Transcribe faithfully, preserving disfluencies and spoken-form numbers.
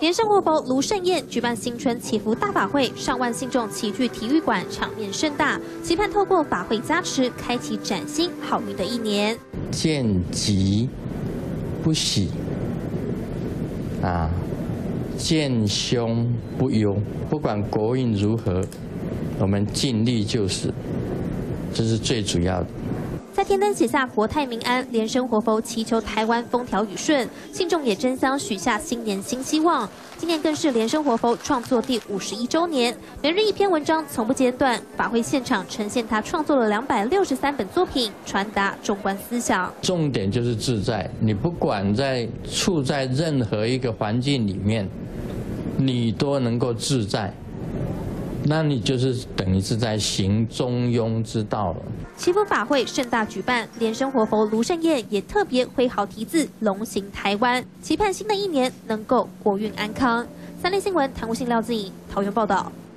连胜活佛卢盛燕举办新春祈福大法会，上万信众齐聚体育馆，场面盛大，期盼透过法会加持，开启崭新好运的一年。 见吉不喜，啊，见凶不忧。不管国运如何，我们尽力就是，这是最主要的。 在天灯写下国泰民安，连生活佛祈求台湾风调雨顺，信众也争相许下新年新希望。今年更是连生活佛创作第五十一周年，每日一篇文章从不间断。法会现场呈现他创作了两百六十三本作品，传达中观思想。 重点就是自在，你不管在处在任何一个环境里面，你都能够自在。 那你就是等于是在行中庸之道了。 祈福法会盛大举办，连生活佛卢盛燕也特别挥毫题字“龙行台湾”，期盼新的一年能够国运安康。三立新闻谭无信、廖自颖桃园报道。